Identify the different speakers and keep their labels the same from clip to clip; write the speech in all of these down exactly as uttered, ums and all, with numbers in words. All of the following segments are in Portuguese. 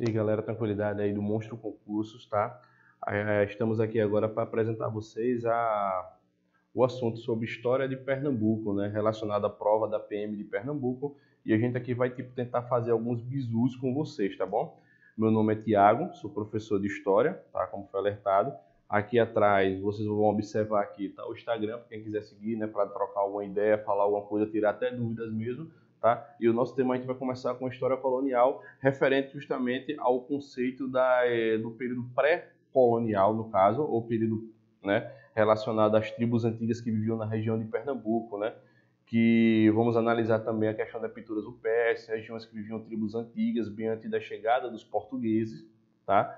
Speaker 1: E aí, galera, tranquilidade aí do Monstro Concursos, tá? Eh, Estamos aqui agora para apresentar a vocês a, o assunto sobre história de Pernambuco, né? Relacionado à prova da P M de Pernambuco. E a gente aqui vai tipo, tentar fazer alguns bizus com vocês, tá bom? Meu nome é Tiago, sou professor de História, tá? Como foi alertado. Aqui atrás vocês vão observar aqui tá? O Instagram, para quem quiser seguir, né? Para trocar alguma ideia, falar alguma coisa, tirar até dúvidas mesmo. Tá? E o nosso tema a gente vai começar com a história colonial, referente justamente ao conceito da, é, do período pré-colonial, no caso, ou período né, relacionado às tribos antigas que viviam na região de Pernambuco, né? Que vamos analisar também a questão das pinturas rupestres, regiões que viviam tribos antigas, bem antes da chegada dos portugueses, tá?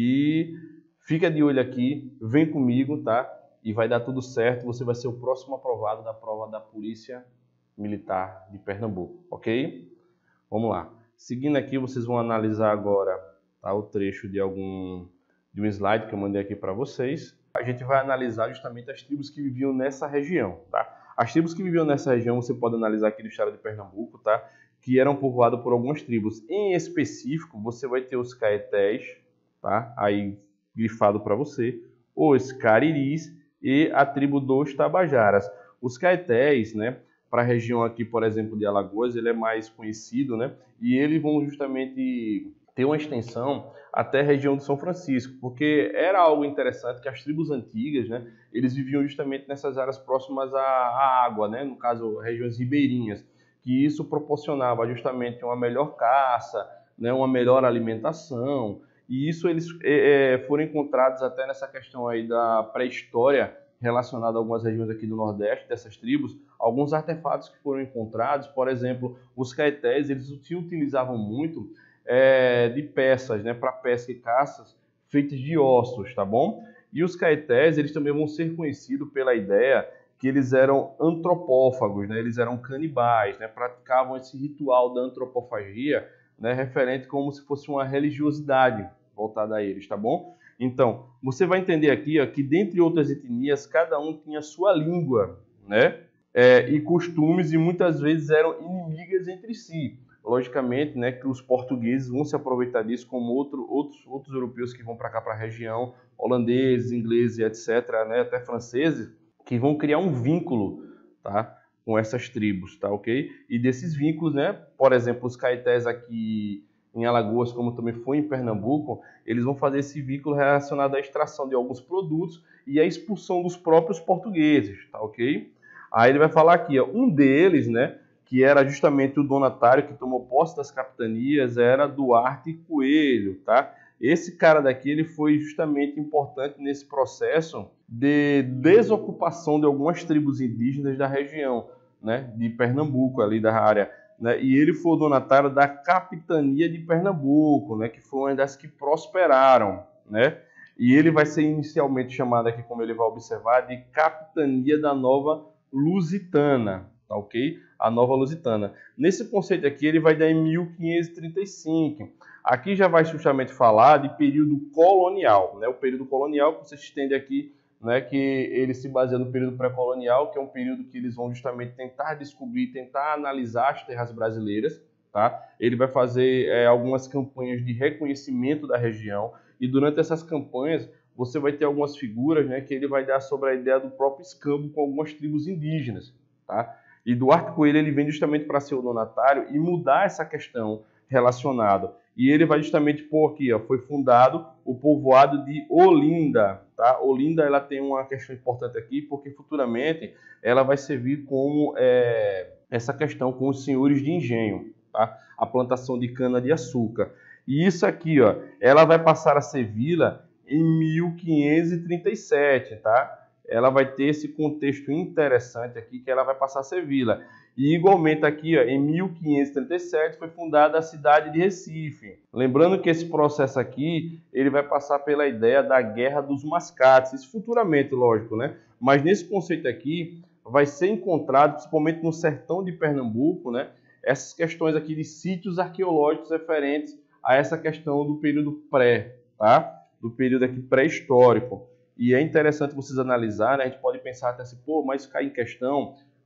Speaker 1: E fica de olho aqui, vem comigo, tá? E vai dar tudo certo, você vai ser o próximo aprovado da prova da Polícia Militar de Pernambuco, ok? Vamos lá. Seguindo aqui, vocês vão analisar agora tá, o trecho de algum de um slide que eu mandei aqui para vocês. A gente vai analisar justamente as tribos que viviam nessa região, tá? As tribos que viviam nessa região, você pode analisar aqui do estado de Pernambuco, tá? Que eram povoadas por algumas tribos. Em específico, você vai ter os caetés, tá? Aí grifado para você, os cariris e a tribo dos tabajaras. Os caetés, né? Para a região aqui, por exemplo, de Alagoas, ele é mais conhecido, né? E eles vão justamente ter uma extensão até a região de São Francisco, porque era algo interessante que as tribos antigas, né? Eles viviam justamente nessas áreas próximas à, à água, né? No caso, regiões ribeirinhas, que isso proporcionava justamente uma melhor caça, né? Uma melhor alimentação, e isso eles é, foram encontrados até nessa questão aí da pré-história, relacionado a algumas regiões aqui do Nordeste, dessas tribos, alguns artefatos que foram encontrados, por exemplo, os caetés, eles se utilizavam muito é, de peças, né, para pesca e caças, feitas de ossos, tá bom? E os caetés, eles também vão ser conhecidos pela ideia que eles eram antropófagos, né, eles eram canibais, né, praticavam esse ritual da antropofagia, né, referente como se fosse uma religiosidade voltada a eles, tá bom? Então, você vai entender aqui ó, que, dentre outras etnias, cada um tinha sua língua, né? É, e costumes, e muitas vezes eram inimigas entre si. Logicamente, né, que os portugueses vão se aproveitar disso, como outro, outros, outros europeus que vão para cá, para a região, holandeses, ingleses, etcétera, né, até franceses, que vão criar um vínculo, tá, com essas tribos, tá, ok? E desses vínculos, né, por exemplo, os caetés aqui em Alagoas, como também foi em Pernambuco, eles vão fazer esse vínculo relacionado à extração de alguns produtos e à expulsão dos próprios portugueses, tá ok? Aí ele vai falar aqui, ó, um deles, né, que era justamente o donatário que tomou posse das capitanias, era Duarte Coelho, tá? Esse cara daqui, ele foi justamente importante nesse processo de desocupação de algumas tribos indígenas da região, né, de Pernambuco, ali da área. Né, e ele foi o donatário da capitania de Pernambuco, né, que foi uma das que prosperaram, né, e ele vai ser inicialmente chamado aqui, como ele vai observar, de capitania da Nova Lusitana, tá ok? A Nova Lusitana. Nesse conceito aqui, ele vai dar em mil quinhentos e trinta e cinco. Aqui já vai justamente falar de período colonial, né, o período colonial que você estende aqui, né, que ele se baseia no período pré-colonial, que é um período que eles vão justamente tentar descobrir, tentar analisar as terras brasileiras, tá? Ele vai fazer é, algumas campanhas de reconhecimento da região, e durante essas campanhas você vai ter algumas figuras, né, que ele vai dar sobre a ideia do próprio escambo com algumas tribos indígenas, tá? E Duarte Coelho, ele vem justamente para ser o donatário e mudar essa questão relacionada. E ele vai justamente pôr aqui, ó, foi fundado o povoado de Olinda, tá? Olinda, ela tem uma questão importante aqui, porque futuramente ela vai servir como é, essa questão com os senhores de engenho, tá? A plantação de cana-de-açúcar. E isso aqui, ó, ela vai passar a ser vila em mil quinhentos e trinta e sete, tá? Ela vai ter esse contexto interessante aqui, que ela vai passar a ser vila. E igualmente aqui, ó, em mil quinhentos e trinta e sete, foi fundada a cidade de Recife. Lembrando que esse processo aqui, ele vai passar pela ideia da Guerra dos Mascates. Isso futuramente, lógico, né? Mas nesse conceito aqui, vai ser encontrado, principalmente no sertão de Pernambuco, né? Essas questões aqui de sítios arqueológicos referentes a essa questão do período pré, tá? Do período aqui pré-histórico. E é interessante vocês analisarem, né? A gente pode pensar até assim, pô, mas cai em questão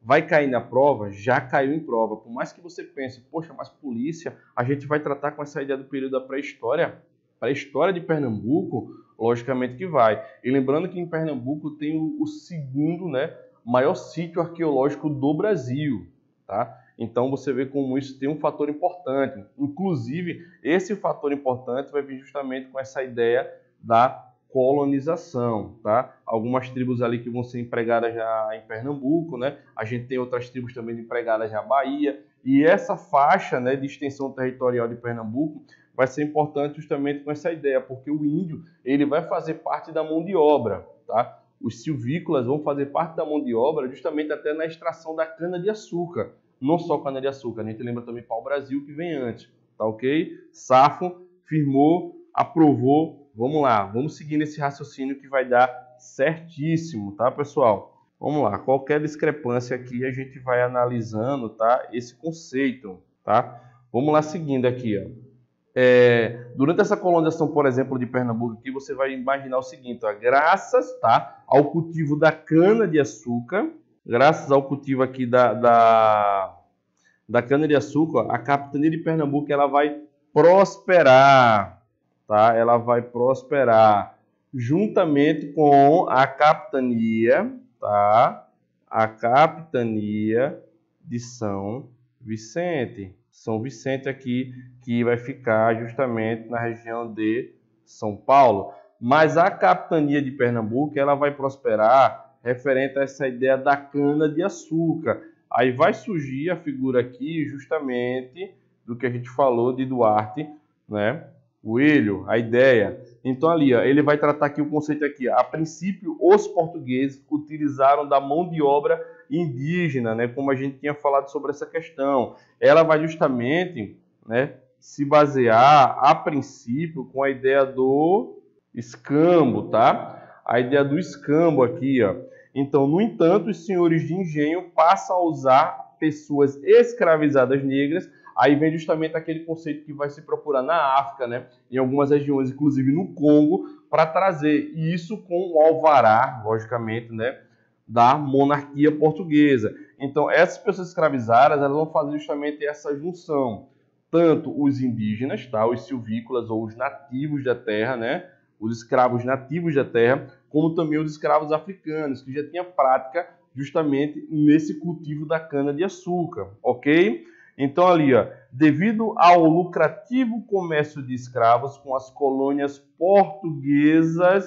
Speaker 1: vai cair na prova? Já caiu em prova. Por mais que você pense, poxa, mas polícia, a gente vai tratar com essa ideia do período da pré-história? Pré-história de Pernambuco? Logicamente que vai. E lembrando que em Pernambuco tem o, o segundo, né, maior sítio arqueológico do Brasil, tá? Então você vê como isso tem um fator importante. Inclusive, esse fator importante vai vir justamente com essa ideia da colonização, tá? Algumas tribos ali que vão ser empregadas já em Pernambuco, né? A gente tem outras tribos também empregadas na Bahia, e essa faixa, né, de extensão territorial de Pernambuco vai ser importante justamente com essa ideia, porque o índio, ele vai fazer parte da mão de obra, tá? Os silvícolas vão fazer parte da mão de obra justamente até na extração da cana-de-açúcar. Não só cana-de-açúcar, a gente lembra também pau-brasil que vem antes, tá ok? Safo firmou, aprovou. Vamos lá, vamos seguir nesse raciocínio que vai dar certíssimo, tá, pessoal? Vamos lá, qualquer discrepância aqui a gente vai analisando, tá, esse conceito, tá? Vamos lá seguindo aqui, ó. É, durante essa colonização, por exemplo, de Pernambuco, aqui você vai imaginar o seguinte, ó, graças, tá, ao cultivo da cana-de-açúcar, graças ao cultivo aqui da, da, da cana-de-açúcar, a capitania de Pernambuco ela vai prosperar, tá? Ela vai prosperar juntamente com a capitania, tá? A capitania de São Vicente. São Vicente aqui, que vai ficar justamente na região de São Paulo. Mas a capitania de Pernambuco, ela vai prosperar referente a essa ideia da cana-de-açúcar. Aí vai surgir a figura aqui justamente do que a gente falou de Duarte, né? Coelho, a ideia. Então ali, ó, ele vai tratar aqui o conceito aqui. A princípio, os portugueses utilizaram da mão de obra indígena, né? Como a gente tinha falado sobre essa questão. Ela vai justamente, né, se basear, a princípio, com a ideia do escambo, tá? A ideia do escambo aqui, ó. Então, no entanto, os senhores de engenho passam a usar pessoas escravizadas negras. Aí vem justamente aquele conceito que vai se procurar na África, né? Em algumas regiões, inclusive no Congo, para trazer isso com o alvará, logicamente, né, da monarquia portuguesa. Então, essas pessoas escravizadas, elas vão fazer justamente essa junção. Tanto os indígenas, tá? Os silvícolas ou os nativos da terra, né? Os escravos nativos da terra, como também os escravos africanos, que já tinham prática justamente nesse cultivo da cana-de-açúcar, ok? Então ali, ó, devido ao lucrativo comércio de escravos com as colônias portuguesas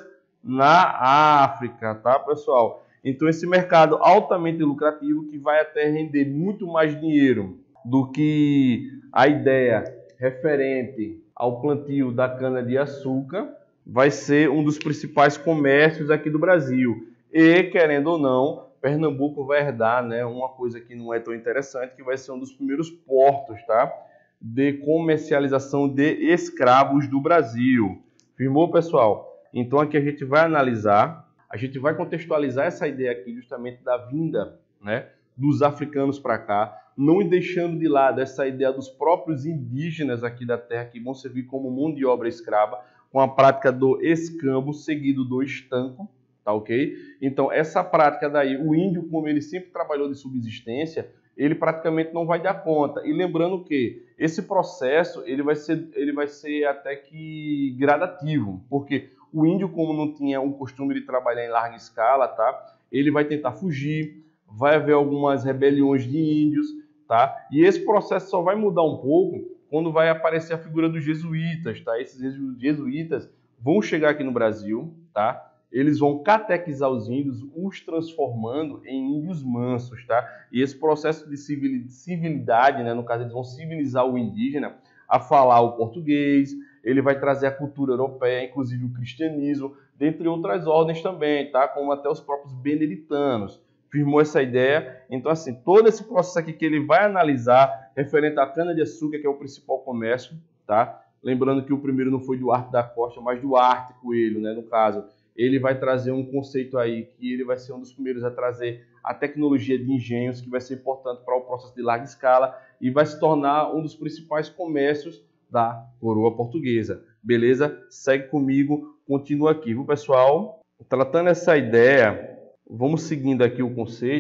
Speaker 1: na África, tá, pessoal? Então esse mercado altamente lucrativo que vai até render muito mais dinheiro do que a ideia referente ao plantio da cana-de-açúcar, vai ser um dos principais comércios aqui do Brasil. E, querendo ou não, Pernambuco vai herdar, né, uma coisa que não é tão interessante, que vai ser um dos primeiros portos, tá, de comercialização de escravos do Brasil. Firmou, pessoal? Então aqui a gente vai analisar, a gente vai contextualizar essa ideia aqui justamente da vinda, né, dos africanos para cá, não deixando de lado essa ideia dos próprios indígenas aqui da terra, que vão servir como mão de obra escrava, com a prática do escambo seguido do estanco, tá ok? Então, essa prática daí, o índio, como ele sempre trabalhou de subsistência, ele praticamente não vai dar conta. E lembrando que esse processo, ele vai ser, ele vai ser até que gradativo, porque o índio, como não tinha o costume de trabalhar em larga escala, tá? Ele vai tentar fugir, vai haver algumas rebeliões de índios, tá? E esse processo só vai mudar um pouco quando vai aparecer a figura dos jesuítas, tá? Esses jesuítas vão chegar aqui no Brasil, tá? Eles vão catequizar os índios, os transformando em índios mansos, tá? E esse processo de civilidade, né? No caso, eles vão civilizar o indígena a falar o português, ele vai trazer a cultura europeia, inclusive o cristianismo, dentre outras ordens também, tá? Como até os próprios beneditanos. Firmou essa ideia. Então, assim, todo esse processo aqui que ele vai analisar referente à cana-de-açúcar, que é o principal comércio, tá? Lembrando que o primeiro não foi Duarte da Costa, mas Duarte Coelho, né? No caso, ele vai trazer um conceito aí que ele vai ser um dos primeiros a trazer a tecnologia de engenhos, que vai ser importante para o processo de larga escala e vai se tornar um dos principais comércios da coroa portuguesa. Beleza? Segue comigo, continua aqui, viu, pessoal? Tratando essa ideia, vamos seguindo aqui o conceito.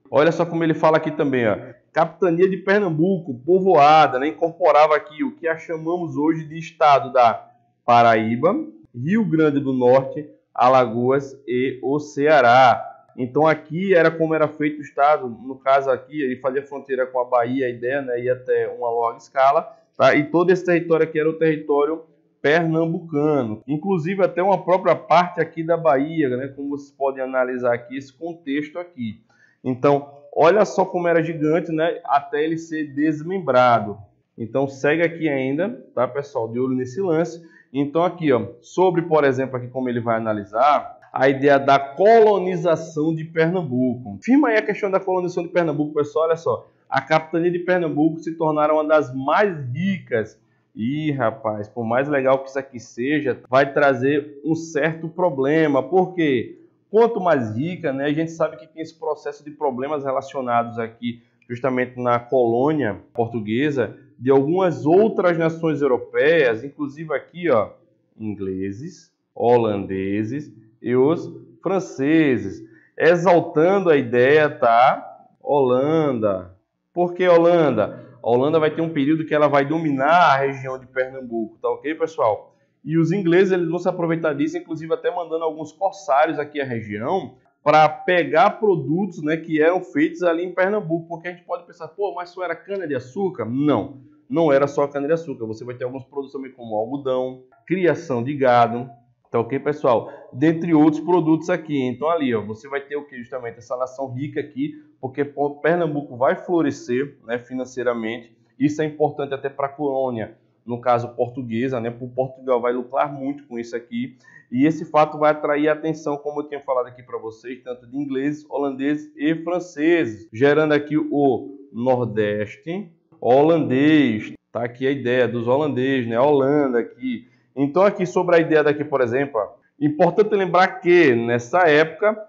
Speaker 1: Olha só como ele fala aqui também, ó. Capitania de Pernambuco, povoada, né, incorporava aqui o que a chamamos hoje de estado da Paraíba, Rio Grande do Norte, Alagoas e o Ceará. Então aqui era como era feito o estado, no caso aqui ele fazia fronteira com a Bahia, a ideia, né, ia até uma larga escala, tá? E todo esse território aqui era o território pernambucano, inclusive até uma própria parte aqui da Bahia, né, como vocês podem analisar aqui esse contexto aqui. Então, olha só como era gigante, né, até ele ser desmembrado. Então, segue aqui ainda, tá, pessoal, de olho nesse lance. Então, aqui, ó, sobre, por exemplo, aqui como ele vai analisar, a ideia da colonização de Pernambuco. Firma aí a questão da colonização de Pernambuco, pessoal, olha só. A capitania de Pernambuco se tornará uma das mais ricas. Ih, rapaz, por mais legal que isso aqui seja, vai trazer um certo problema. Por quê? Quanto mais rica, né, a gente sabe que tem esse processo de problemas relacionados aqui justamente na colônia portuguesa de algumas outras nações europeias, inclusive aqui, ó, ingleses, holandeses e os franceses, exaltando a ideia, tá? Holanda. Por que Holanda? A Holanda vai ter um período que ela vai dominar a região de Pernambuco, tá ok, pessoal? E os ingleses eles vão se aproveitar disso, inclusive até mandando alguns corsários aqui à região para pegar produtos, né, que eram feitos ali em Pernambuco. Porque a gente pode pensar, pô, mas só era cana-de-açúcar? Não, não era só cana-de-açúcar. Você vai ter alguns produtos também como algodão, criação de gado, tá ok, pessoal? Dentre outros produtos aqui. Então ali, ó, você vai ter o que? Justamente essa nação rica aqui, porque Pernambuco vai florescer, né, financeiramente. Isso é importante até para a colônia, no caso portuguesa, né? O Portugal vai lucrar muito com isso aqui. E esse fato vai atrair a atenção, como eu tinha falado aqui para vocês, tanto de ingleses, holandeses e franceses, gerando aqui o Nordeste holandês. Tá aqui a ideia dos holandeses, né? A Holanda aqui. Então aqui sobre a ideia daqui, por exemplo, importante lembrar que nessa época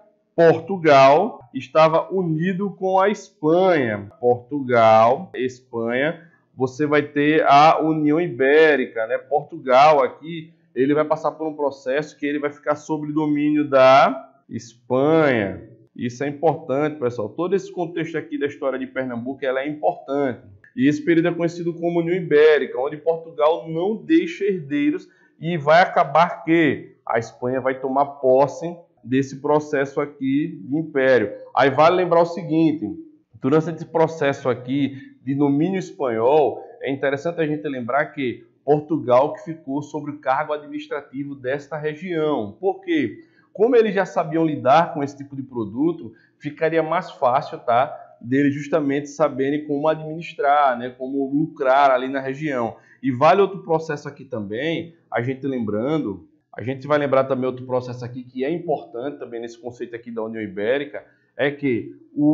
Speaker 1: Portugal estava unido com a Espanha. Portugal, Espanha, você vai ter a União Ibérica, né? Portugal aqui, ele vai passar por um processo que ele vai ficar sob domínio da Espanha. Isso é importante, pessoal. Todo esse contexto aqui da história de Pernambuco, ela é importante. E esse período é conhecido como União Ibérica, onde Portugal não deixa herdeiros e vai acabar que a Espanha vai tomar posse desse processo aqui de império. Aí vale lembrar o seguinte, durante esse processo aqui de domínio espanhol, é interessante a gente lembrar que Portugal que ficou sobre o cargo administrativo desta região. Por quê? Como eles já sabiam lidar com esse tipo de produto, ficaria mais fácil, tá, deles justamente saberem como administrar, né, como lucrar ali na região. E vale outro processo aqui também, a gente lembrando, a gente vai lembrar também outro processo aqui que é importante também nesse conceito aqui da União Ibérica, é que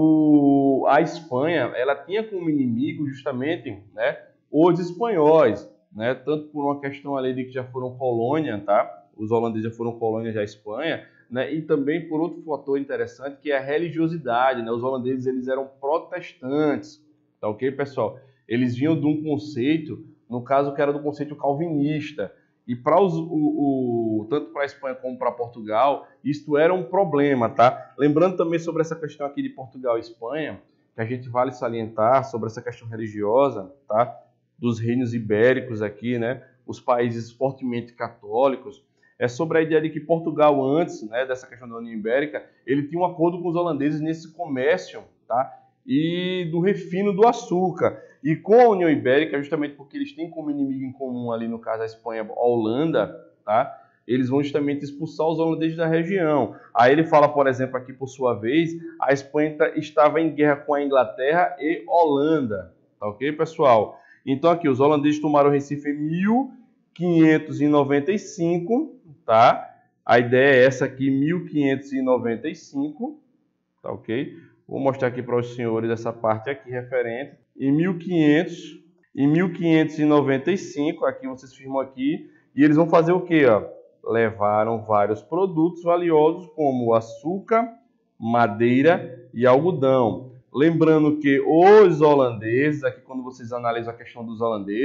Speaker 1: o, a Espanha ela tinha como inimigo justamente, né, os espanhóis, né, tanto por uma questão ali de que já foram colônia, tá? Os holandeses já foram colônia da Espanha, né, e também por outro fator interessante que é a religiosidade, né? Os holandeses eles eram protestantes, tá ok, pessoal? Eles vinham de um conceito, no caso que era do conceito calvinista. E para os, o, o, tanto para a Espanha como para Portugal, isto era um problema, tá? Lembrando também sobre essa questão aqui de Portugal e Espanha, que a gente vale salientar sobre essa questão religiosa, tá? Dos reinos ibéricos aqui, né? Os países fortemente católicos. É sobre a ideia de que Portugal, antes, né, dessa questão da União Ibérica, ele tinha um acordo com os holandeses nesse comércio, tá? E do refino do açúcar. E com a União Ibérica, justamente porque eles têm como inimigo em comum ali, no caso a Espanha, a Holanda, tá? Eles vão justamente expulsar os holandeses da região. Aí ele fala, por exemplo, aqui por sua vez, a Espanha estava em guerra com a Inglaterra e Holanda, tá ok, pessoal? Então aqui, os holandeses tomaram o Recife em mil quinhentos e noventa e cinco, tá? A ideia é essa aqui, mil quinhentos e noventa e cinco, tá ok? Vou mostrar aqui para os senhores essa parte aqui referente. Em mil e quinhentos, em mil quinhentos e noventa e cinco, aqui vocês firmam aqui, e eles vão fazer o quê? Ó? Levaram vários produtos valiosos como açúcar, madeira e algodão. Lembrando que os holandeses, aqui quando vocês analisam a questão dos holandeses,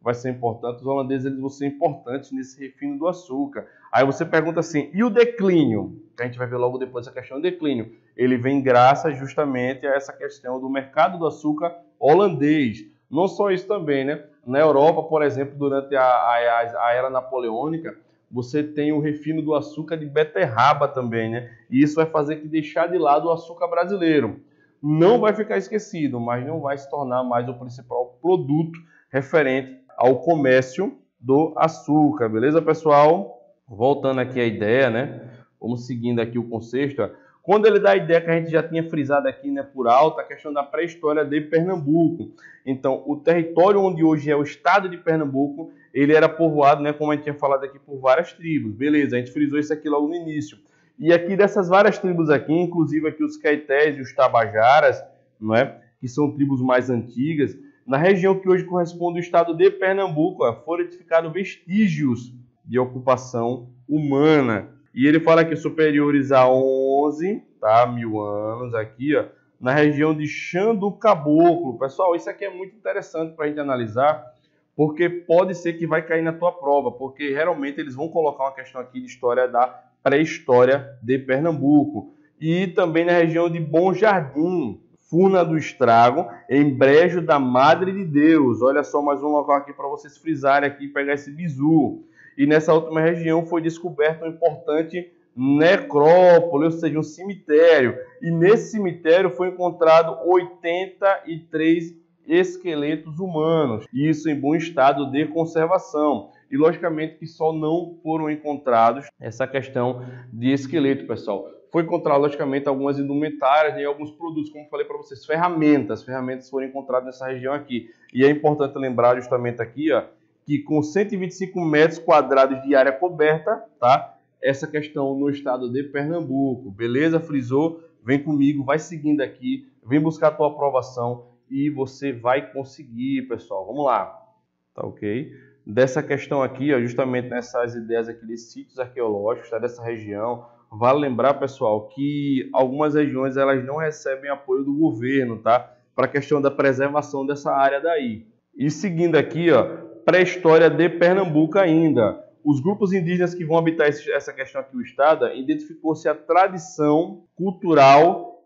Speaker 1: vai ser importante, os holandeses eles vão ser importantes nesse refino do açúcar. Aí você pergunta assim, e o declínio? Que a gente vai ver logo depois a questão do declínio. Ele vem graças justamente a essa questão do mercado do açúcar holandês. Não só isso também, né? Na Europa, por exemplo, durante a, a, a era napoleônica, você tem o refino do açúcar de beterraba também, né? E isso vai fazer que deixar de lado o açúcar brasileiro. Não vai ficar esquecido, mas não vai se tornar mais o principal produto referente ao comércio do açúcar. Beleza, pessoal? Voltando aqui à ideia, né? Vamos seguindo aqui o conceito. Ó. Quando ele dá a ideia que a gente já tinha frisado aqui, né, por alto, a questão da pré-história de Pernambuco. Então, o território onde hoje é o estado de Pernambuco, ele era povoado, né, como a gente tinha falado aqui, por várias tribos. Beleza, a gente frisou isso aqui logo no início. E aqui dessas várias tribos aqui, inclusive aqui os Caetés e os Tabajaras, não é? Que são tribos mais antigas, na região que hoje corresponde ao estado de Pernambuco, ó, foram identificados vestígios de ocupação humana. E ele fala que superiores a onze tá, mil anos aqui, ó, na região de Chã do Caboclo. Pessoal, isso aqui é muito interessante para a gente analisar, porque pode ser que vai cair na tua prova, porque realmente eles vão colocar uma questão aqui de história da pré-história de Pernambuco. E também na região de Bom Jardim, Furna do Estrago, em Brejo da Madre de Deus. Olha só mais um local aqui para vocês frisarem aqui e pegar esse bizu. E nessa última região foi descoberto um importante necrópole, ou seja, um cemitério. E nesse cemitério foi encontrado oitenta e três esqueletos humanos. Isso em bom estado de conservação. E logicamente que só não foram encontrados essa questão de esqueleto, pessoal. Foi encontrado, logicamente, algumas indumentárias e alguns produtos, como falei para vocês, ferramentas. Ferramentas foram encontradas nessa região aqui. E é importante lembrar justamente aqui, ó, que com cento e vinte e cinco metros quadrados de área coberta, tá? Essa questão no estado de Pernambuco. Beleza? Frisou? Vem comigo, vai seguindo aqui, vem buscar a tua aprovação e você vai conseguir, pessoal. Vamos lá. Tá ok? Dessa questão aqui, ó, justamente nessas ideias aqui de sítios arqueológicos, tá? Dessa região. Vale lembrar, pessoal, que algumas regiões elas não recebem apoio do governo, tá? Para a questão da preservação dessa área daí. E seguindo aqui, ó, pré-história de Pernambuco ainda. Os grupos indígenas que vão habitar esse, essa questão aqui, o estado, identificou-se a tradição cultural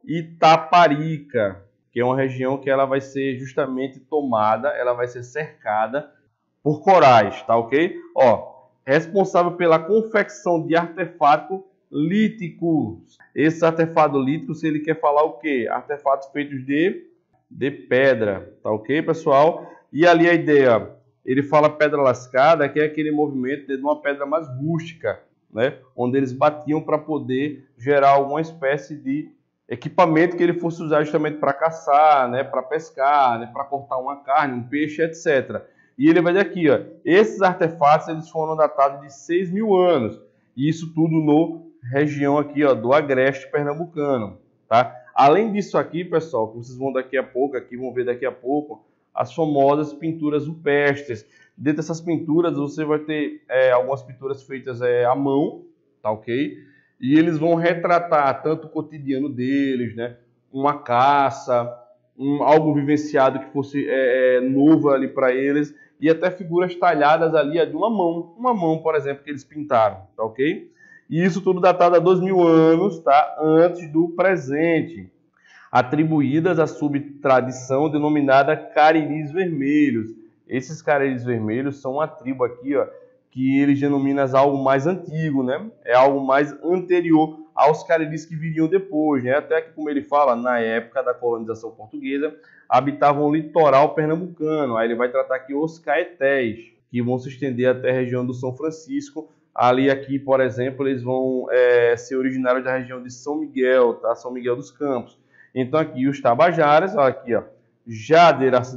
Speaker 1: Itaparica, que é uma região que ela vai ser justamente tomada, ela vai ser cercada por corais, tá ok? Ó, responsável pela confecção de artefatos líticos. Esses artefatos líticos, ele quer falar o quê? Artefatos feitos de, de pedra, tá ok, pessoal? E ali a ideia, ele fala pedra lascada, que é aquele movimento de uma pedra mais rústica, né? Onde eles batiam para poder gerar alguma espécie de equipamento que ele fosse usar justamente para caçar, né? Para pescar, né? Para cortar uma carne, um peixe, etcétera. E ele vai dizer aqui, ó, esses artefatos eles foram datados de seis mil anos. E isso tudo no região aqui, ó, do agreste pernambucano, tá? Além disso aqui, pessoal, que vocês vão daqui a pouco, aqui vão ver daqui a pouco, as famosas pinturas rupestres. Dentro dessas pinturas você vai ter é, algumas pinturas feitas é, à mão, tá ok? E eles vão retratar tanto o cotidiano deles, né? Uma caça, um, algo vivenciado que fosse é, novo ali para eles, e até figuras talhadas ali de uma mão, uma mão, por exemplo, que eles pintaram, tá ok? E isso tudo datado a dois mil anos, tá? Antes do presente, atribuídas à subtradição denominada Cariris Vermelhos. Esses Cariris Vermelhos são uma tribo aqui, ó, que eles denominam algo mais antigo, né? É algo mais anterior aos Cariris que viriam depois, né? Até que, como ele fala, na época da colonização portuguesa, habitavam o litoral pernambucano. Aí ele vai tratar aqui os Caetés, que vão se estender até a região do São Francisco. Ali aqui, por exemplo, eles vão é, ser originários da região de São Miguel, tá? São Miguel dos Campos. Então aqui os Tabajaras, olha aqui, ó, já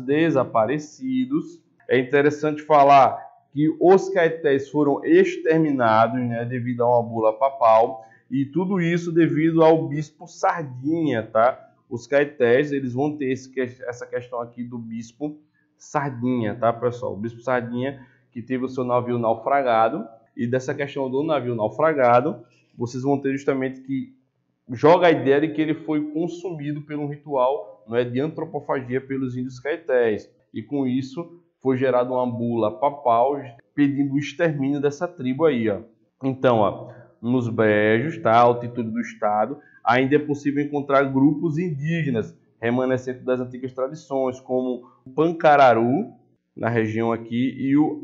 Speaker 1: desaparecidos. É interessante falar que os Caetés foram exterminados, né, devido a uma bula papal, e tudo isso devido ao bispo Sardinha, tá? Os Caetés, eles vão ter esse, essa questão aqui do bispo Sardinha, tá, pessoal? O bispo Sardinha que teve o seu navio naufragado, e dessa questão do navio naufragado, vocês vão ter justamente que joga a ideia de que ele foi consumido por um ritual, não é, de antropofagia pelos índios Caetés. E com isso foi gerada uma bula papal pedindo o extermínio dessa tribo aí, ó. Então, ó, nos brejos, tá, a altitude do estado, ainda é possível encontrar grupos indígenas remanescentes das antigas tradições, como o Pancararu, na região aqui, e o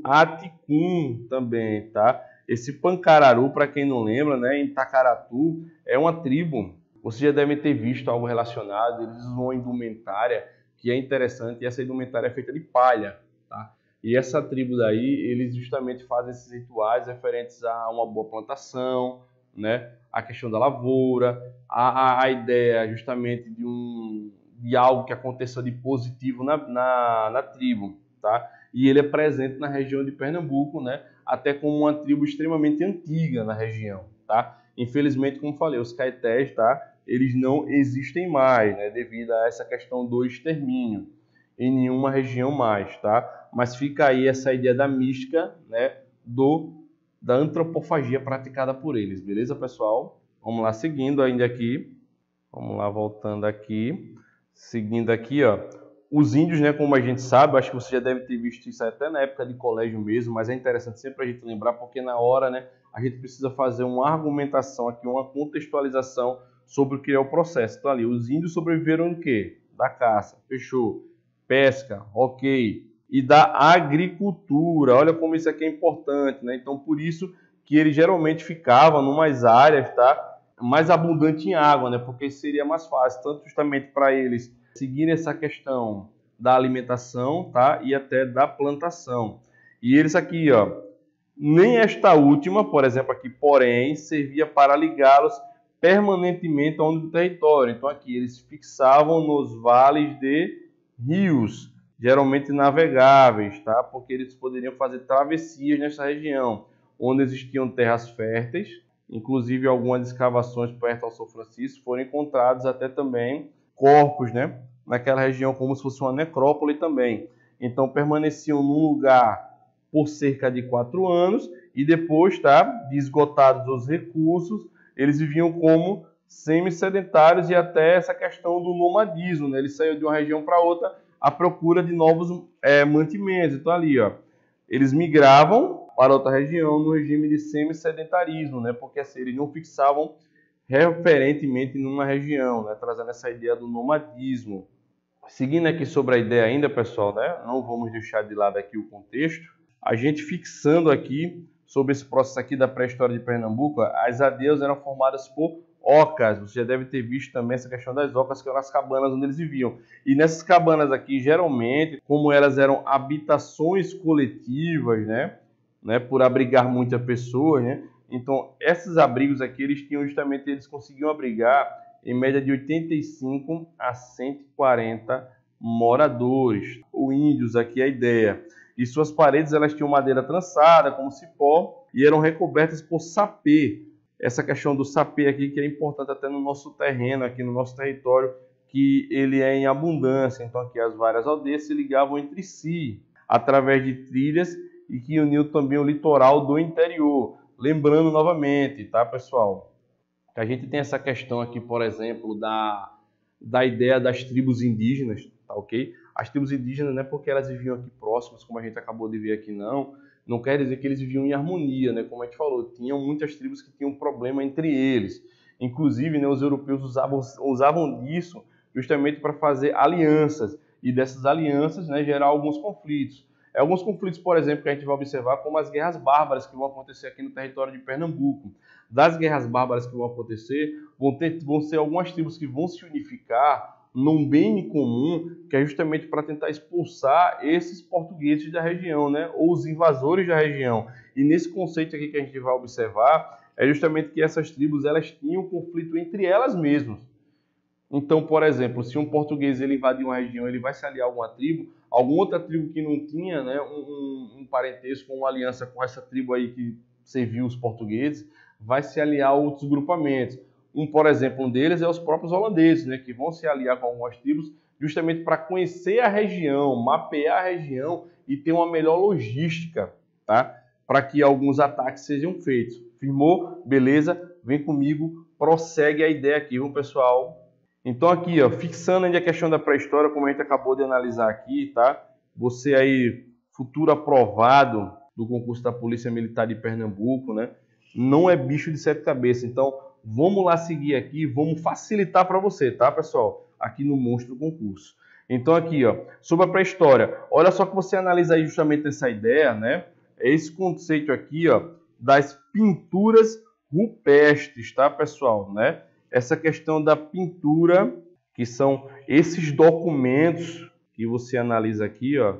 Speaker 1: Aticum também, tá? Esse Pancararu, para quem não lembra, né, em Tacaratu, é uma tribo. Vocês já devem ter visto algo relacionado, eles usam uma indumentária que é interessante, e essa indumentária é feita de palha, tá? E essa tribo daí, eles justamente fazem esses rituais referentes a uma boa plantação, né? A questão da lavoura, a, a, a ideia justamente de, um, de algo que aconteça de positivo na, na, na tribo, tá? E ele é presente na região de Pernambuco, né? Até como uma tribo extremamente antiga na região, tá? Infelizmente, como falei, os caetés, tá? Eles não existem mais, né? Devido a essa questão do extermínio em nenhuma região mais, tá? Mas fica aí essa ideia da mística, né? Do da antropofagia praticada por eles, beleza, pessoal? Vamos lá, seguindo ainda aqui. Vamos lá, voltando aqui. Seguindo aqui, ó. Os índios, né, como a gente sabe, acho que você já deve ter visto isso até na época de colégio mesmo, mas é interessante sempre a gente lembrar, porque na hora, né, a gente precisa fazer uma argumentação aqui, uma contextualização sobre o que é o processo. Então ali, os índios sobreviveram do quê? Da caça, fechou. Pesca, ok. E da agricultura, olha como isso aqui é importante, né? Então por isso que eles geralmente ficavam em umas áreas, tá, mais abundante em água, né? Porque seria mais fácil, tanto justamente para eles seguirem essa questão da alimentação, tá, e até da plantação. E eles aqui, ó, nem esta última, por exemplo aqui, porém, servia para ligá-los permanentemente ao único território. Então aqui eles fixavam nos vales de rios, geralmente navegáveis, tá? Porque eles poderiam fazer travessias nessa região, onde existiam terras férteis, inclusive algumas escavações perto ao São Francisco foram encontrados até também corpos, né? Naquela região, como se fosse uma necrópole também. Então permaneciam num lugar por cerca de quatro anos e depois, tá, de esgotados os recursos, eles viviam como semi-sedentários e até essa questão do nomadismo, né? Eles saíam de uma região para outra à procura de novos é, mantimentos. Então ali, ó, eles migravam para outra região no regime de semi-sedentarismo, né? Porque assim, eles não fixavam referentemente numa região, né? Trazendo essa ideia do nomadismo. Seguindo aqui sobre a ideia ainda, pessoal, né? Não vamos deixar de lado aqui o contexto. A gente fixando aqui sobre esse processo aqui da pré-história de Pernambuco, as aldeias eram formadas por ocas. Você já deve ter visto também essa questão das ocas, que eram as cabanas onde eles viviam. E nessas cabanas aqui, geralmente, como elas eram habitações coletivas, né, né, por abrigar muitas pessoas, né, então esses abrigos aqui, eles tinham justamente, eles conseguiam abrigar em média de oitenta e cinco a cento e quarenta moradores. Os índios, aqui a ideia. E suas paredes, elas tinham madeira trançada, como cipó, e eram recobertas por sapê. Essa questão do sapê aqui, que é importante até no nosso terreno, aqui no nosso território, que ele é em abundância. Então aqui as várias aldeias se ligavam entre si, através de trilhas, e que uniam também o litoral do interior. Lembrando novamente, tá, pessoal, que a gente tem essa questão aqui, por exemplo, da, da ideia das tribos indígenas, tá ok? As tribos indígenas não é porque elas viviam aqui próximas, como a gente acabou de ver aqui, não. Não quer dizer que eles viviam em harmonia, né? Como a gente falou, tinham muitas tribos que tinham problema entre eles. Inclusive, né, os europeus usavam, usavam disso justamente para fazer alianças. E dessas alianças, né, gerar alguns conflitos. É, alguns conflitos, por exemplo, que a gente vai observar, como as guerras bárbaras que vão acontecer aqui no território de Pernambuco. Das guerras bárbaras que vão acontecer, vão, ter, vão ser algumas tribos que vão se unificar num bem comum, que é justamente para tentar expulsar esses portugueses da região, né? Ou os invasores da região. E nesse conceito aqui que a gente vai observar, é justamente que essas tribos, elas tinham conflito entre elas mesmas. Então, por exemplo, se um português ele invadir uma região, ele vai se aliar a alguma tribo, alguma outra tribo que não tinha, né, um, um parentesco, uma aliança com essa tribo aí que serviu os portugueses, vai se aliar a outros grupamentos. Um, por exemplo, um deles é os próprios holandeses, né, que vão se aliar com algumas tribos justamente para conhecer a região, mapear a região e ter uma melhor logística, tá? Para que alguns ataques sejam feitos. Firmou? Beleza? Vem comigo, prossegue a ideia aqui, viu, pessoal? Então aqui, ó, fixando ainda a questão da pré-história, como a gente acabou de analisar aqui, tá? Você aí futuro aprovado do concurso da Polícia Militar de Pernambuco, né? Não é bicho de sete cabeças. Então, vamos lá seguir aqui, vamos facilitar para você, tá, pessoal? Aqui no Monstro Concurso. Então, aqui, ó, sobre a pré-história. Olha só que você analisa aí justamente essa ideia, né? É esse conceito aqui, ó, das pinturas rupestres, tá, pessoal, né? Essa questão da pintura, que são esses documentos que você analisa aqui, ó,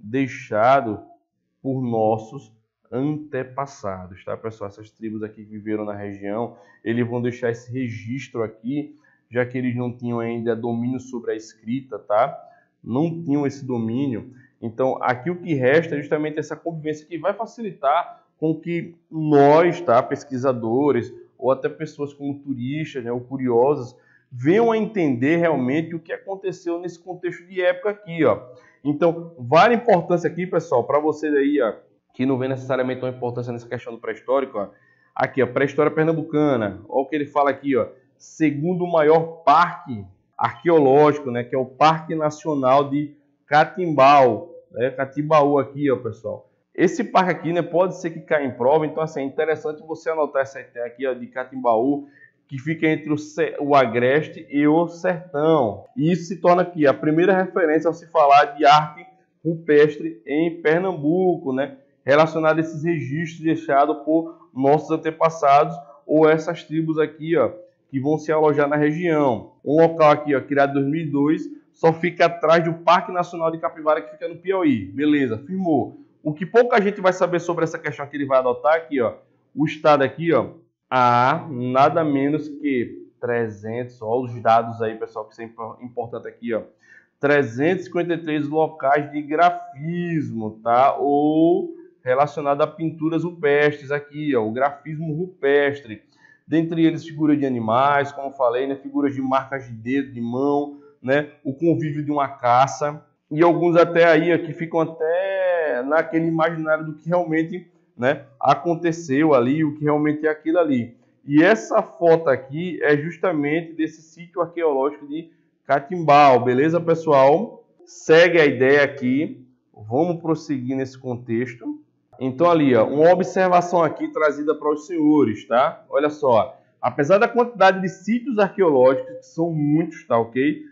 Speaker 1: deixado por nossos antepassados, tá, pessoal? Essas tribos aqui que viveram na região, eles vão deixar esse registro aqui, já que eles não tinham ainda domínio sobre a escrita, tá? Não tinham esse domínio. Então, aqui o que resta é justamente essa convivência que vai facilitar com que nós, tá, pesquisadores, ou até pessoas como turistas, né, ou curiosos, venham a entender realmente o que aconteceu nesse contexto de época aqui, ó. Então, vale a importância aqui, pessoal, para vocês aí, ó, que não vê necessariamente uma importância nessa questão do pré-histórico, ó. Aqui, ó, pré-história pernambucana, olha o que ele fala aqui, ó, segundo o maior parque arqueológico, né, que é o Parque Nacional de Catimbau, né, Catimbaú aqui, ó, pessoal. Esse parque aqui, né, pode ser que caia em prova, então assim, é interessante você anotar essa ideia aqui, ó, de Catimbaú, que fica entre o, o Agreste e o Sertão. E isso se torna aqui a primeira referência ao se falar de arte rupestre em Pernambuco, né, relacionado a esses registros deixados por nossos antepassados ou essas tribos aqui, ó, que vão se alojar na região. Um local aqui, ó, criado em dois mil e dois, só fica atrás do Parque Nacional de Capivara, que fica no Piauí. Beleza, firmou. O que pouca gente vai saber sobre essa questão que ele vai adotar aqui, ó, o estado aqui, ó, há nada menos que trezentos, ó, os dados aí, pessoal, que são importantes aqui, ó, trezentos e cinquenta e três locais de grafismo, tá? Ou relacionado a pinturas rupestres aqui, ó, o grafismo rupestre. Dentre eles, figuras de animais, como eu falei, né, figuras de marcas de dedo, de mão, né, o convívio de uma caça, e alguns até aí, ó, que ficam até naquele imaginário do que realmente, né, aconteceu ali, o que realmente é aquilo ali. E essa foto aqui é justamente desse sítio arqueológico de Catimbau, beleza, pessoal? Segue a ideia aqui, vamos prosseguir nesse contexto. Então ali, ó, uma observação aqui trazida para os senhores, tá? Olha só, apesar da quantidade de sítios arqueológicos, que são muitos, tá, ok?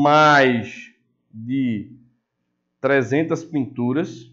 Speaker 1: Mais de trezentas pinturas,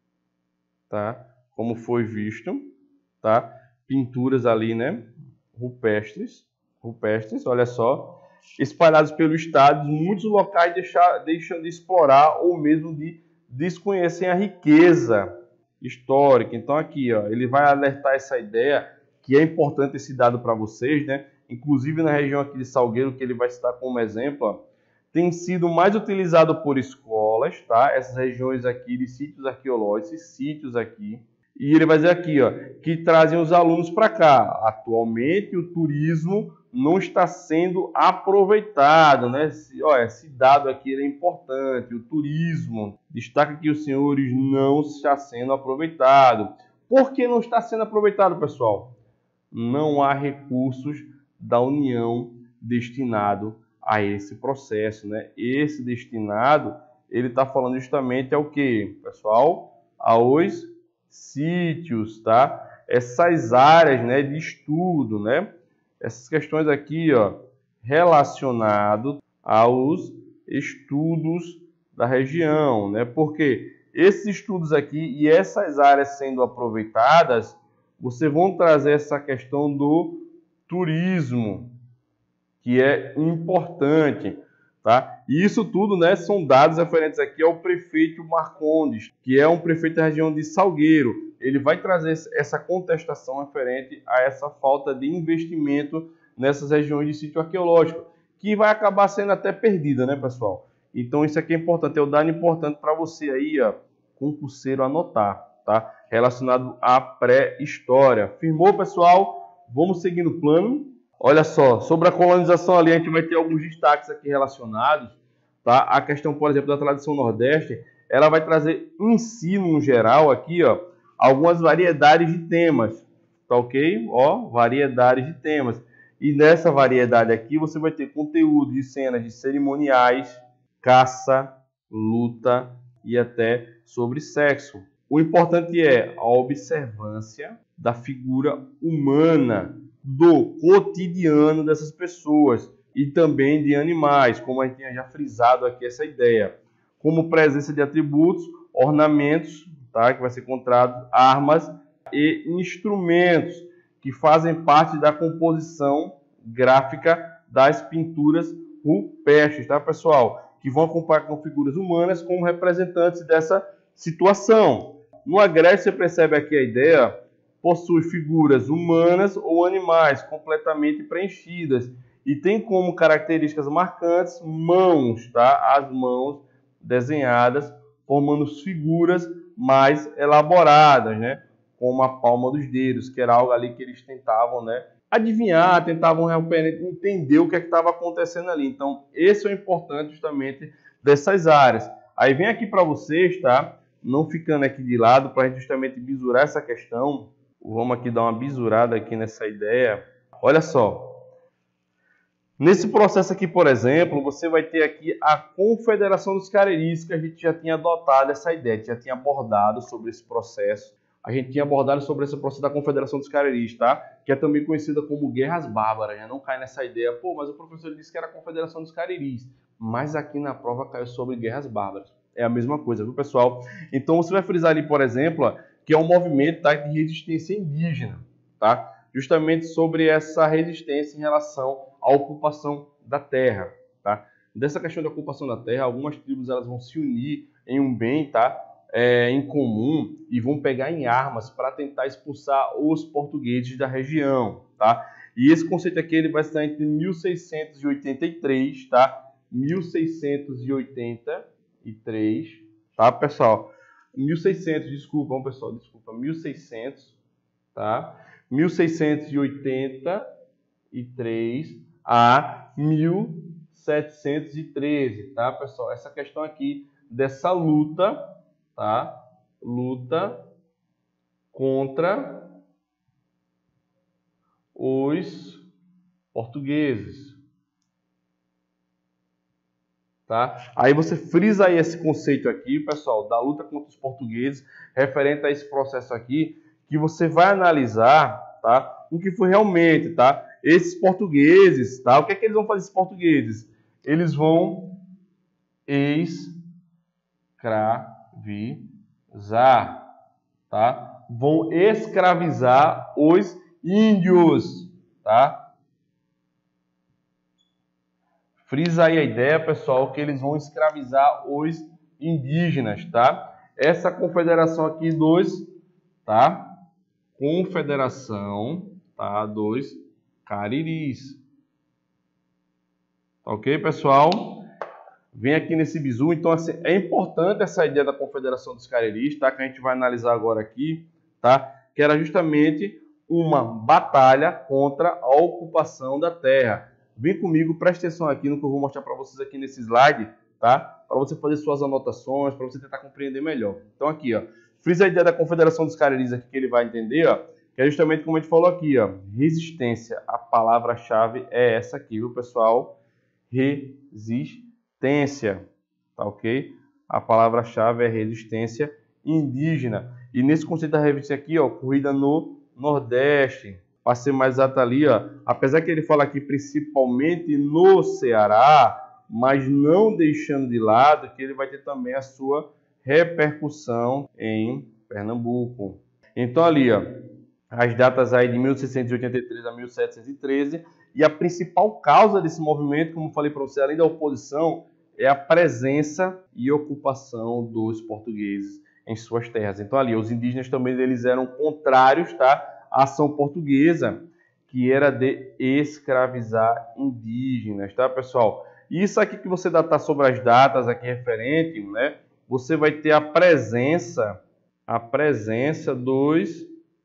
Speaker 1: tá? Como foi visto, tá? Pinturas ali, né? Rupestres, rupestres, olha só, espalhados pelo estado, muitos locais deixar, deixam de explorar ou mesmo de desconhecer a riqueza histórica. Então aqui, ó, ele vai alertar essa ideia que é importante esse dado para vocês, né? Inclusive na região aqui de Salgueiro, que ele vai citar como exemplo, ó, tem sido mais utilizado por escolas, tá? Essas regiões aqui de sítios arqueológicos, esses sítios aqui. E ele vai dizer aqui, ó, que trazem os alunos para cá. Atualmente o turismo não está sendo aproveitado, né? Esse, ó, esse dado aqui ele é importante. O turismo, destaca que os senhores, não está sendo aproveitado. Por que não está sendo aproveitado, pessoal? Não há recursos da União destinado a esse processo, né? Esse destinado, ele está falando justamente ao que, pessoal? Aos sítios, tá? Essas áreas, né, de estudo, né? Essas questões aqui, ó, relacionado aos estudos da região, né? Porque esses estudos aqui e essas áreas sendo aproveitadas, vocês vão trazer essa questão do turismo, que é importante, tá? E isso tudo, né, são dados referentes aqui ao prefeito Marcondes, que é um prefeito da região de Salgueiro. Ele vai trazer essa contestação referente a essa falta de investimento nessas regiões de sítio arqueológico, que vai acabar sendo até perdida, né, pessoal? Então isso aqui é importante, é o dado importante para você aí, ó, concurseiro, anotar, tá? Relacionado à pré-história. Firmou, pessoal? Vamos seguir no plano. Olha só, sobre a colonização ali, a gente vai ter alguns destaques aqui relacionados, tá? A questão, por exemplo, da tradição nordeste, ela vai trazer em si, no geral, aqui, ó, algumas variedades de temas, tá ok? Ó, variedades de temas. E nessa variedade aqui, você vai ter conteúdo de cenas de cerimoniais, caça, luta e até sobre sexo. O importante é a observância da figura humana, do cotidiano dessas pessoas e também de animais, como a gente tinha já frisado aqui essa ideia, como presença de atributos, ornamentos, tá, que vai ser encontrado, armas e instrumentos que fazem parte da composição gráfica das pinturas rupestres, tá, pessoal? Que vão acompanhar com figuras humanas como representantes dessa situação. No agreste, você percebe aqui a ideia, possui figuras humanas ou animais completamente preenchidas e tem como características marcantes mãos, tá? As mãos desenhadas formando figuras mais elaboradas, né? Como a palma dos dedos, que era algo ali que eles tentavam, né, adivinhar, tentavam realmente entender o que é estava acontecendo ali. Então, esse é o importante justamente dessas áreas. Aí vem aqui para vocês, tá? Não ficando aqui de lado, para a gente justamente bisurar essa questão. Vamos aqui dar uma bisurada aqui nessa ideia. Olha só. Nesse processo aqui, por exemplo, você vai ter aqui a Confederação dos Careris, que a gente já tinha adotado essa ideia, a gente já tinha abordado sobre esse processo. A gente tinha abordado sobre esse processo da Confederação dos Careris, tá? Que é também conhecida como Guerras Bárbaras. Já não cai nessa ideia, pô, mas o professor disse que era a Confederação dos Careris. Mas aqui na prova caiu sobre Guerras Bárbaras. É a mesma coisa, viu, pessoal? Então você vai frisar ali, por exemplo, ó, que é um movimento, tá, de resistência indígena, tá? Justamente sobre essa resistência em relação à ocupação da terra, tá? Dessa questão da ocupação da terra, algumas tribos elas vão se unir em um bem, tá? É, em comum e vão pegar em armas para tentar expulsar os portugueses da região, tá? E esse conceito aqui ele vai estar entre mil seiscentos e oitenta e três, tá? mil seiscentos e oitenta e três, tá, pessoal? mil e seiscentos, desculpa, pessoal, desculpa, mil e seiscentos, tá? mil seiscentos e oitenta e três a mil setecentos e treze, tá, pessoal? Essa questão aqui dessa luta, tá? Luta contra os portugueses, tá? Aí você frisa aí esse conceito aqui, pessoal, da luta contra os portugueses, referente a esse processo aqui, que você vai analisar, tá? O que foi realmente, tá? Esses portugueses, tá? O que é que eles vão fazer, esses portugueses? Eles vão escravizar, tá? Vão escravizar os índios, tá? Frisa aí a ideia, pessoal, que eles vão escravizar os indígenas, tá? Essa confederação aqui dos, tá? Confederação, tá? Dos Cariris. Tá ok, pessoal? Vem aqui nesse bizu. Então, assim, é importante essa ideia da Confederação dos Cariris, tá? Que a gente vai analisar agora aqui, tá? Que era justamente uma batalha contra a ocupação da terra. Vem comigo, preste atenção aqui no que eu vou mostrar para vocês aqui nesse slide, tá? Para você fazer suas anotações, para você tentar compreender melhor. Então, aqui, ó. Frisa a ideia da Confederação dos Cariris aqui que ele vai entender, ó. Que é justamente como a gente falou aqui, ó. Resistência. A palavra-chave é essa aqui, viu, pessoal? Resistência. Tá ok? A palavra-chave é resistência indígena. E nesse conceito da resistência aqui, ó, ocorrida no Nordeste. Para ser mais exato ali, ó, apesar que ele fala aqui principalmente no Ceará, mas não deixando de lado que ele vai ter também a sua repercussão em Pernambuco. Então ali, ó, as datas aí de mil seiscentos e oitenta e três a mil setecentos e treze, e a principal causa desse movimento, como falei para você, além da oposição, é a presença e ocupação dos portugueses em suas terras. Então ali, os indígenas também eles eram contrários, tá? A ação portuguesa, que era de escravizar indígenas, tá, pessoal? Isso aqui que você datar sobre as datas aqui referente, né? Você vai ter a presença, a presença dos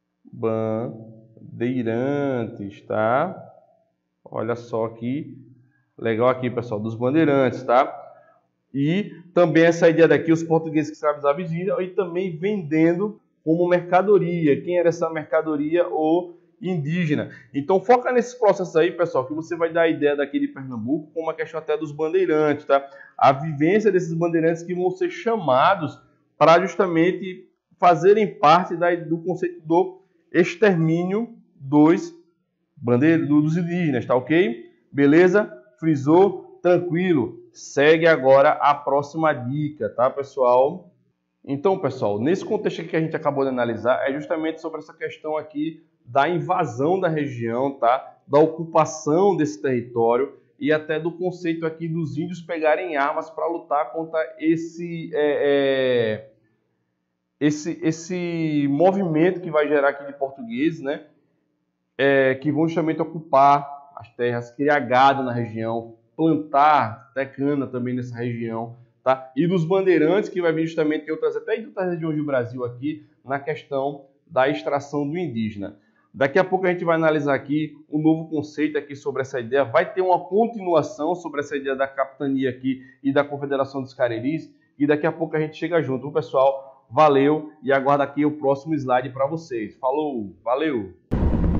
Speaker 1: bandeirantes, tá? Olha só aqui, legal aqui, pessoal, dos bandeirantes, tá? E também essa ideia daqui, os portugueses que escravizavam indígenas e também vendendo como mercadoria. Quem era essa mercadoria? O indígena. Então foca nesses processos aí, pessoal, que você vai dar a ideia daqui de Pernambuco, como a questão até dos bandeirantes, tá? A vivência desses bandeirantes que vão ser chamados para justamente fazerem parte da, do conceito do extermínio dos bandeiros, dos indígenas, tá ok? Beleza? Frisou? Tranquilo. Segue agora a próxima dica, tá, pessoal? Então, pessoal, nesse contexto aqui que a gente acabou de analisar, é justamente sobre essa questão aqui da invasão da região, tá? Da ocupação desse território e até do conceito aqui dos índios pegarem armas para lutar contra esse, é, é, esse, esse movimento que vai gerar aqui de portugueses, né? É, que vão justamente ocupar as terras, criar gado na região, plantar até cana também nessa região, tá? E dos bandeirantes, que vai vir justamente outras, até em outras regiões do Brasil aqui, na questão da extração do indígena. Daqui a pouco a gente vai analisar aqui um novo conceito aqui sobre essa ideia, vai ter uma continuação sobre essa ideia da capitania aqui e da Confederação dos Careris, e daqui a pouco a gente chega junto, pessoal? Valeu e aguardo aqui o próximo slide para vocês. Falou, valeu!